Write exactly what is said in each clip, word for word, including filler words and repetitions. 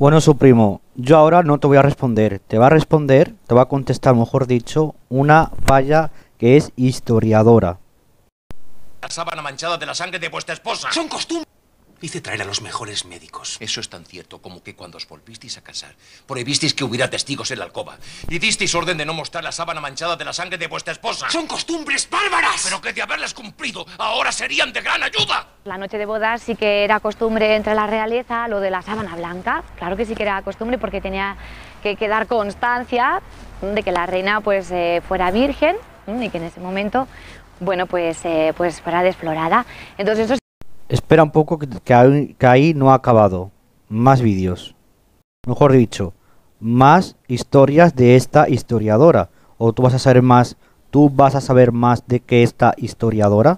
Bueno, su primo, yo ahora no te voy a responder. Te va a responder, te va a contestar, mejor dicho, una paya que es historiadora. La sábana manchada de la sangre de vuestra esposa. Son costumbres. Hice traer a los mejores médicos. Eso es tan cierto como que cuando os volvisteis a casar, prohibisteis que hubiera testigos en la alcoba y disteis orden de no mostrar la sábana manchada de la sangre de vuestra esposa. Son costumbres bárbaras. Pero que de haberlas cumplido, ahora serían de gran ayuda. La noche de bodas sí que era costumbre entre la realeza lo de la sábana blanca. Claro que sí que era costumbre porque tenía que quedar constancia de que la reina pues eh, fuera virgen y que en ese momento, bueno, pues, eh, pues fuera desflorada. Entonces eso. Espera un poco que, que, ahí, que ahí no ha acabado. Más vídeos. Mejor dicho, más historias de esta historiadora. O tú vas a saber más, tú vas a saber más de que esta historiadora.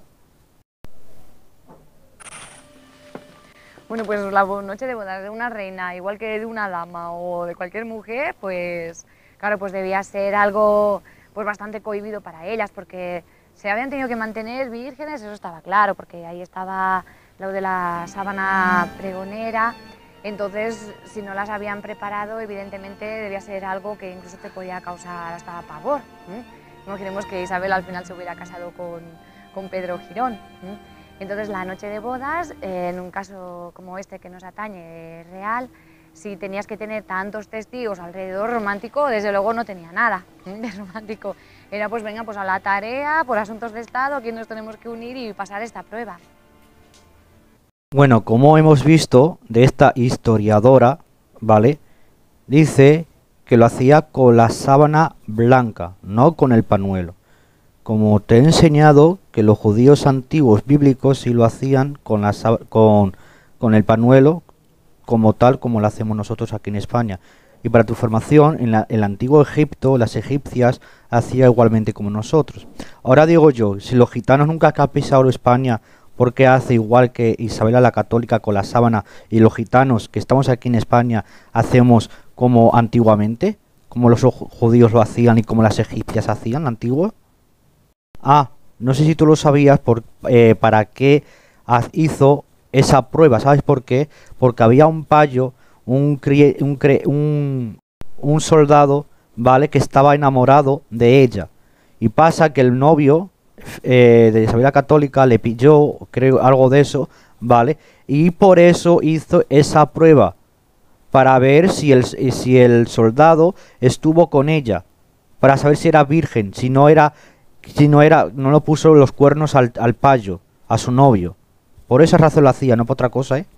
Bueno, pues la noche de bodas de una reina, igual que de una dama o de cualquier mujer, pues claro, pues debía ser algo pues bastante cohibido para ellas, porque se habían tenido que mantener vírgenes, eso estaba claro, porque ahí estaba lo de la sábana pregonera. Entonces, si no las habían preparado, evidentemente debía ser algo que incluso te podía causar hasta pavor. ¿eh? Imaginemos que Isabel al final se hubiera casado con, con Pedro Girón. ¿eh? Entonces, la noche de bodas, eh, en un caso como este que nos atañe real, si tenías que tener tantos testigos alrededor, romántico, desde luego no tenía nada ¿eh? de romántico. Era pues venga, pues a la tarea, por asuntos de Estado, aquí nos tenemos que unir y pasar esta prueba. Bueno, como hemos visto de esta historiadora, ¿vale? Dice que lo hacía con la sábana blanca, no con el pañuelo. Como te he enseñado que los judíos antiguos bíblicos sí lo hacían con, la, con, con el pañuelo, como tal como lo hacemos nosotros aquí en España. Y para tu información, en la, el antiguo Egipto, las egipcias hacían igualmente como nosotros. Ahora digo yo, si los gitanos nunca han pisado España, ¿por qué hace igual que Isabel la Católica con la sábana y los gitanos que estamos aquí en España hacemos como antiguamente? Como los judíos lo hacían y como las egipcias hacían, antiguo. Ah, no sé si tú lo sabías por, eh, para qué hizo esa prueba. ¿Sabes por qué? Porque había un payo, un, crie, un, cre, un, un soldado, ¿vale? Que estaba enamorado de ella. Y pasa que el novio Eh, de Isabel la Católica le pilló, creo, algo de eso, ¿vale? Y por eso hizo esa prueba, para ver si el, si el soldado estuvo con ella, para saber si era virgen, si no era, si no era, no lo puso los cuernos al, al payo, a su novio. Por esa razón lo hacía, no por otra cosa, ¿eh?